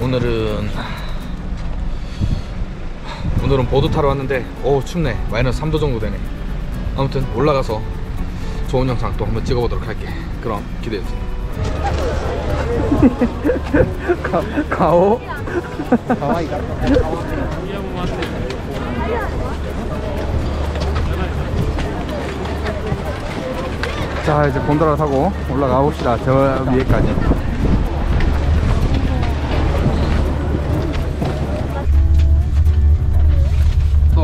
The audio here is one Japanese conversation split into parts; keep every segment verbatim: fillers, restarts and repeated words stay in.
오늘은 오늘은 보드 타러 왔는데 오 춥네. 마이너스 삼 도 정도 되네. 아무튼 올라가서 좋은 영상 또 한번 찍어보도록 할게. 그럼 기대해주세요. 가, 가오? 자, 이제 곤돌라 타고 올라가 봅시다. 저 위에까지. 또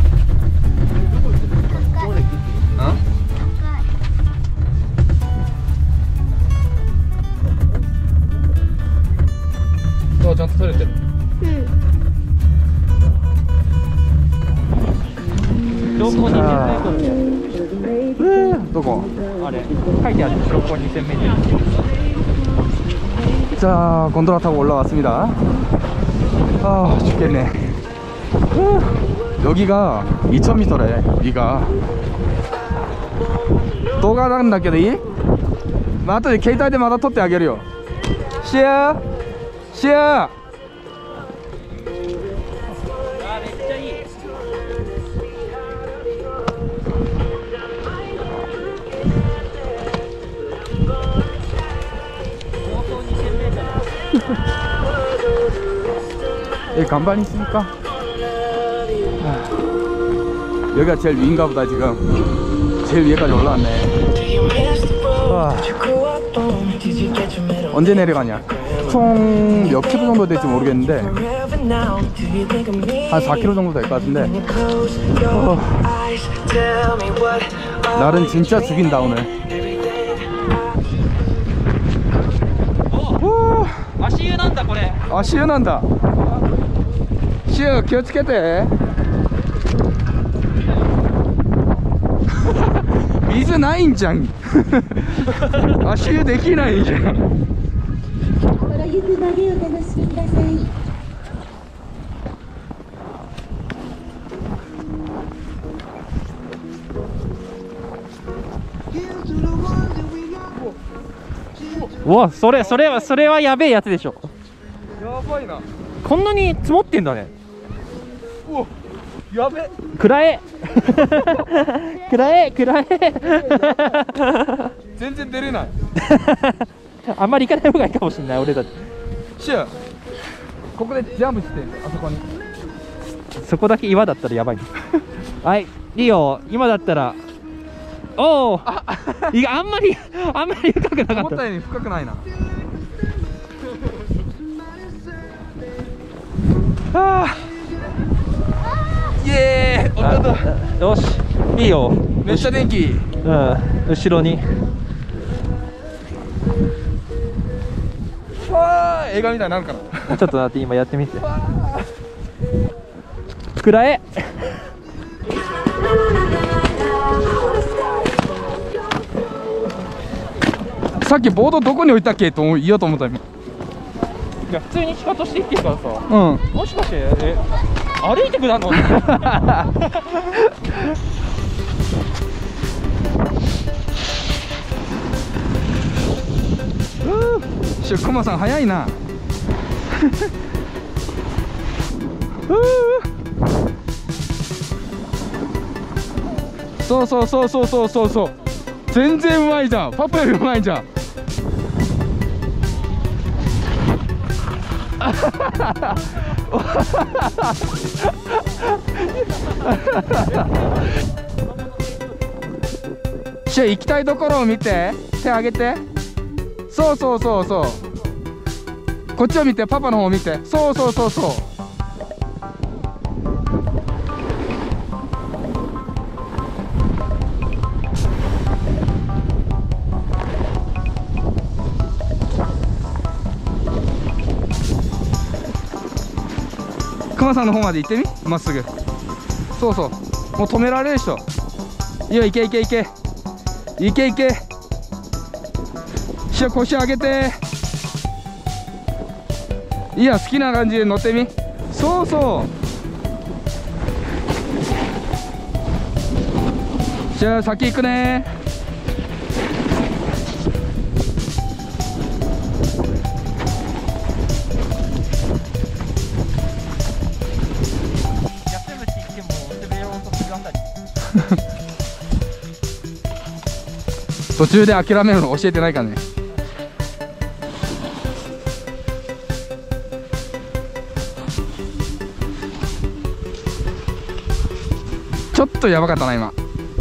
어? 또ちゃんと撮れてる。標高にせんメートルで。どこ？あれ書いてある。標高にせんメートル。 자, 곤돌라 타고 올라왔습니다. 아, 죽겠네. 여기가 이천 미터래. 여기가動画なんだけどいい？まあ後で携帯でまた撮ってあげるよ。シェアシェア。예, 간반히 있으니까. 여기가 제일 위인가 보다. 지금 제일 위에까지 올라왔네. 와. 언제 내려가냐? 총 몇 킬로 정도 될지 모르겠는데 한 사 킬로 정도 될 것 같은데. 어. 날은 진짜 죽인다 오늘. 오. 아시유 난다これ. 아시유 난다. 시유気をつけて. 水ないんじゃん。足湯できないじゃん。ゆくまでお楽しみください。うわ、それそれはそれはやべえやつでしょ。やばいな。こんなに積もってんだね。うわ、やべ。くらえ。くらえくらえ。全然出れない。あんまり行かない方がいいかもしれない。俺だってシューここでジャンプしてあそこに。そこだけ岩だったらやばい。はい、いいよ。今だったらおお、いや、あんまりあんまり深くなかった。思ったより深くないな。はあ、イエーイ。おっと、よし、いいよ。めっちゃ電気。うん、後ろに。わあ、映画みたいになるかな。ちょっと待って、今やってみて。くらえ。さっきボードどこに置いたっけと言おうと思った。今いや、普通に仕方していってるからさ。うん、もしかしてえ歩いてくだの。しゅ、コマさん早いな。そうそうそうそうそうそうそう。全然うまいじゃん。パパよりうまいじゃん。しゅ、行きたいところを見て。手上げて。そうそうそうそう。こっちを見て。パパの方を見て。そうそうそうそう。クマさんの方まで行ってみ。まっすぐ。そうそう。もう止められるでしょ。いいよ、いけいけいけいけいけ。しゅ、腰上げて。いいや、好きな感じで乗ってみ。そうそう。じゃあ先行くね。 途中で諦めるの教えてないからね。ちょっとやばかったな今。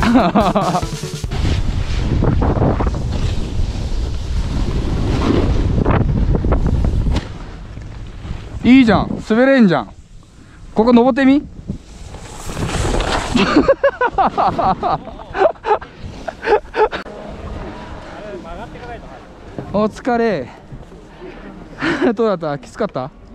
いいじゃん、滑れんじゃん。ここ登ってみ。お疲れ。どうだった？きつかった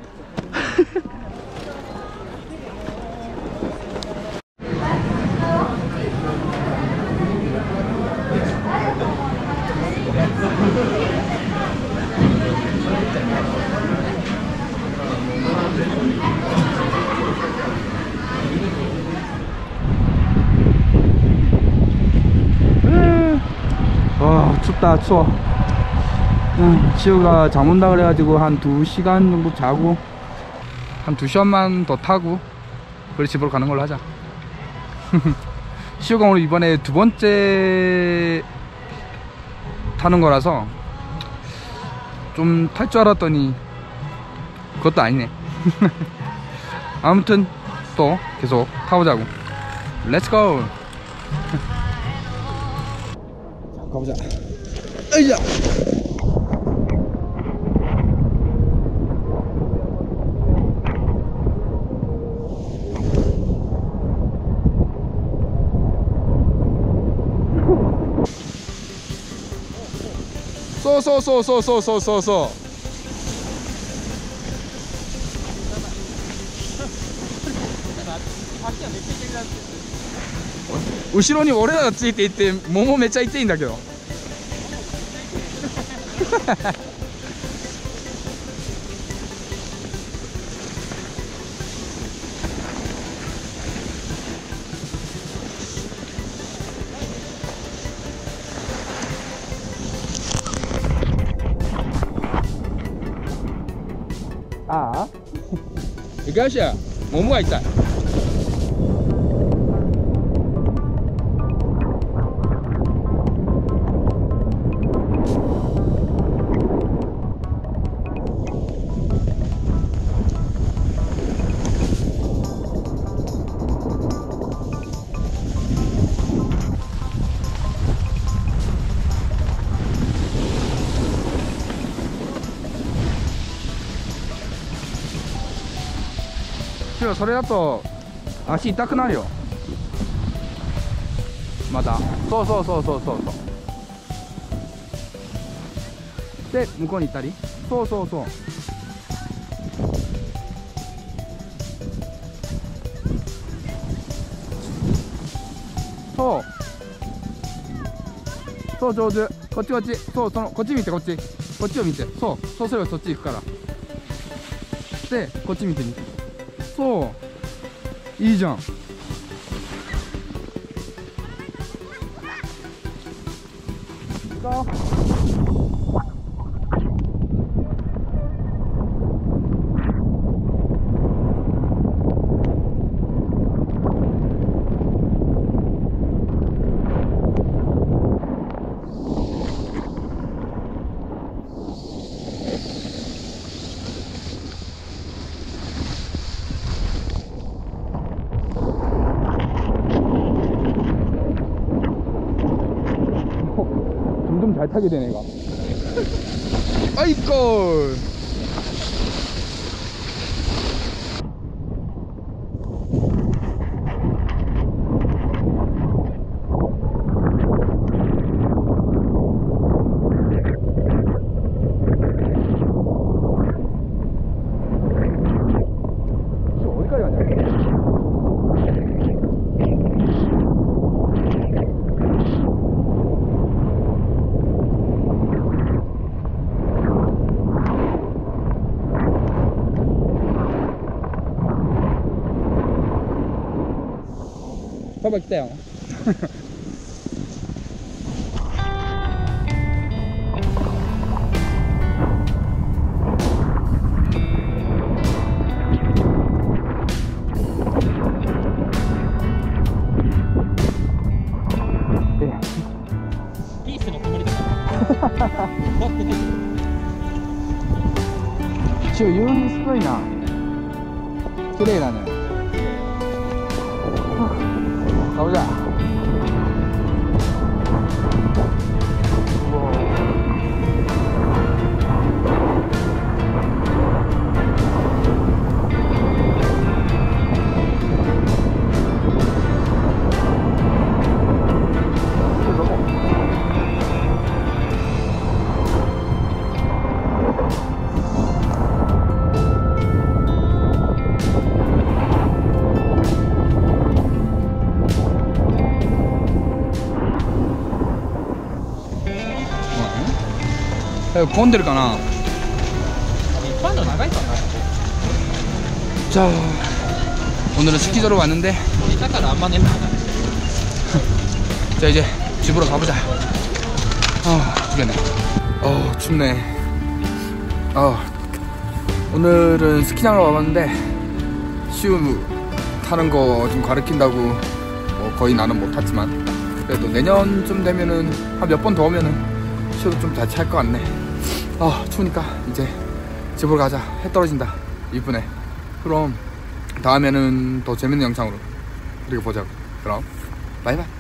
？와 춥다 추워. 응, 치우가 잠 온다 그래가지고 한 두 시간 정도 자고 한 두 시간만 더 타고 그리고 집으로 가는 걸로 하자. 시우가 오늘 이번에 두 번째 타는 거라서 좀 탈 줄 알았더니 그것도 아니네. 아무튼 또 계속 타보자고. 렛츠고. 가보자. 으이야. 쏘쏘쏘쏘쏘쏘쏘쏘.後ろに俺らがついていって桃めっちゃ痛いんだけど。ああ、いかしや桃が痛い。それだと足痛くなるよまた。そうそうそうそうそうそう。で向こうに行ったり。そうそうそう。そうそう上手。こっちこっち。そうそのこっち見てこっち。こっちを見て。そうそうすればそっち行くから。でこっち見てみて。そういいじゃん。점점 잘 타게 되네 얘가. 아이고. 어디까지 가냐? 봐봐来たよ。ピースのシュ、夕日すごいな。綺麗だね。가보자。混んでるかな。 一般の長いかな。 자, 오늘은 스키장으로 왔는데 이따가 안 맞네. 자, 이제 집으로 가보자. 아, 죽겠네. 어, 춥네. 아, 오늘은 스키장으로 와봤는데 시우 타는 거 좀 가르친다고 뭐 거의 나는 못 탔지만 그래도 내년쯤 되면은 한 몇 번 더 오면은 시우도 좀 잘 찰 것 같네. 아, 추우니까 이제 집으로 가자. 해 떨어진다. 이쁘네. 그럼 다음에는 더 재밌는 영상으로 우리가 보자고. 그럼 바이바이.